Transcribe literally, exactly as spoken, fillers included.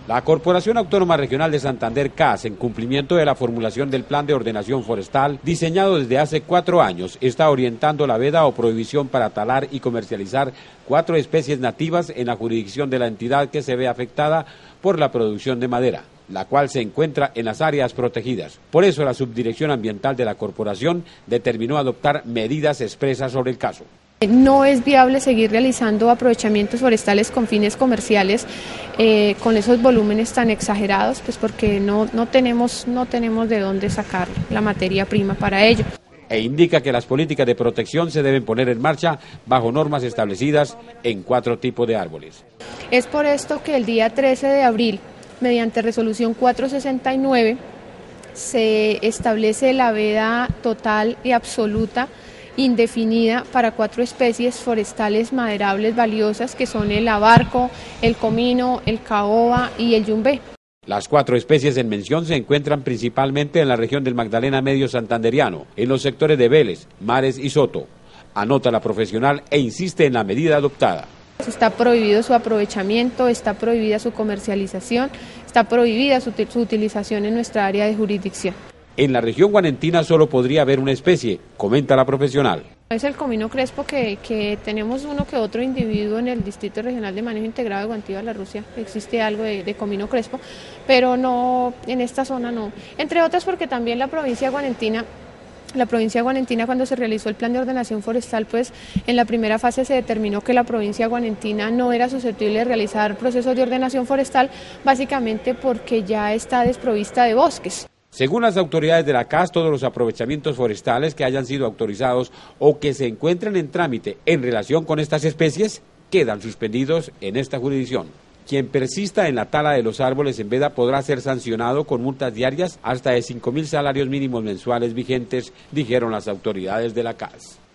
La Corporación Autónoma Regional de Santander, C A S, en cumplimiento de la formulación del Plan de Ordenación Forestal, diseñado desde hace cuatro años, está orientando la veda o prohibición para talar y comercializar cuatro especies nativas en la jurisdicción de la entidad que se ve afectada por la producción de madera, la cual se encuentra en las áreas protegidas. Por eso la Subdirección Ambiental de la Corporación determinó adoptar medidas expresas sobre el caso. No es viable seguir realizando aprovechamientos forestales con fines comerciales eh, con esos volúmenes tan exagerados, pues porque no, no, tenemos, no tenemos de dónde sacar la materia prima para ello. E indica que las políticas de protección se deben poner en marcha bajo normas establecidas en cuatro tipos de árboles. Es por esto que el día trece de abril, mediante resolución cuatrocientos sesenta y nueve, se establece la veda total y absoluta indefinida para cuatro especies forestales maderables valiosas que son el abarco, el comino, el caoba y el yumbé. Las cuatro especies en mención se encuentran principalmente en la región del Magdalena Medio Santanderiano, en los sectores de Vélez, Mares y Soto. Anota la profesional e insiste en la medida adoptada. Está prohibido su aprovechamiento, está prohibida su comercialización, está prohibida su, su utilización en nuestra área de jurisdicción. En la región guanentina solo podría haber una especie, comenta la profesional. Es el comino crespo que, que tenemos uno que otro individuo en el Distrito Regional de Manejo Integrado de Guantiva, la Rusia, existe algo de, de comino crespo, pero no, en esta zona no. Entre otras porque también la provincia guanentina La provincia guanentina, cuando se realizó el plan de ordenación forestal, pues en la primera fase se determinó que la provincia guanentina no era susceptible de realizar procesos de ordenación forestal, básicamente porque ya está desprovista de bosques. Según las autoridades de la C A S, todos los aprovechamientos forestales que hayan sido autorizados o que se encuentren en trámite en relación con estas especies quedan suspendidos en esta jurisdicción. Quien persista en la tala de los árboles en veda podrá ser sancionado con multas diarias hasta de cinco mil salarios mínimos mensuales vigentes, dijeron las autoridades de la C A S.